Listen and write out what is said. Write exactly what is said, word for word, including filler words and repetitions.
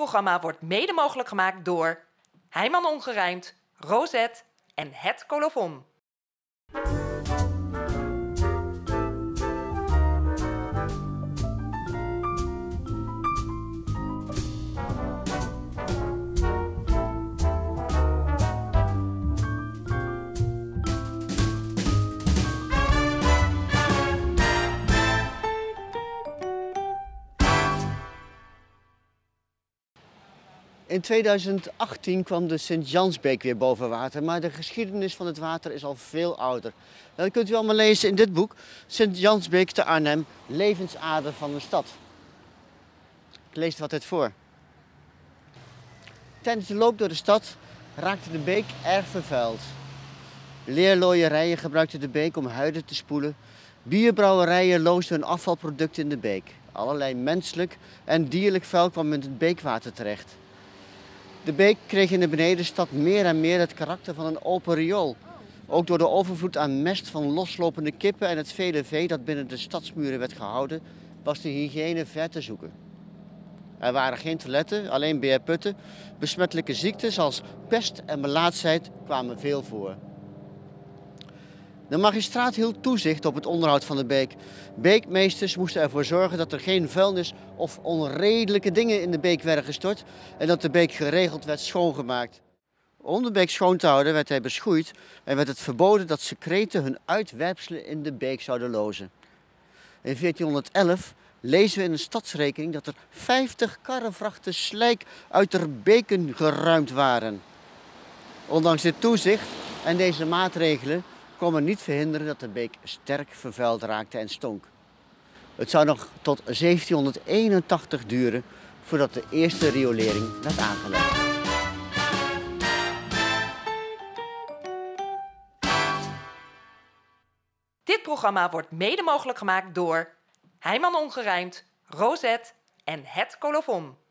programma wordt mede mogelijk gemaakt door Heijman Ongerijmd, Rosette en Het Colofon. In tweeduizend achttien kwam de Sint-Jansbeek weer boven water, maar de geschiedenis van het water is al veel ouder. Dat kunt u allemaal lezen in dit boek, Sint-Jansbeek te Arnhem, levensader van de stad. Ik lees wat uit voor. Tijdens de loop door de stad raakte de beek erg vervuild. Leerlooierijen gebruikten de beek om huiden te spoelen. Bierbrouwerijen loosden hun afvalproducten in de beek. Allerlei menselijk en dierlijk vuil kwam in het beekwater terecht. De beek kreeg in de benedenstad meer en meer het karakter van een open riool. Ook door de overvloed aan mest van loslopende kippen en het vele vee dat binnen de stadsmuren werd gehouden, was de hygiëne ver te zoeken. Er waren geen toiletten, alleen beerputten. Besmettelijke ziekten zoals pest en melaatsheid kwamen veel voor. De magistraat hield toezicht op het onderhoud van de beek. Beekmeesters moesten ervoor zorgen dat er geen vuilnis of onredelijke dingen in de beek werden gestort en dat de beek geregeld werd schoongemaakt. Om de beek schoon te houden werd hij beschoeid en werd het verboden dat secreten hun uitwerpselen in de beek zouden lozen. In veertienhonderdelf lezen we in een stadsrekening dat er vijftig karrevrachten slijk uit de beken geruimd waren. Ondanks dit toezicht en deze maatregelen kon men niet verhinderen dat de beek sterk vervuild raakte en stonk. Het zou nog tot zeventienhonderdeenentachtig duren voordat de eerste riolering werd aangelegd. Dit programma wordt mede mogelijk gemaakt door Heijman Ongerijmd, Rosette en Het Colofon.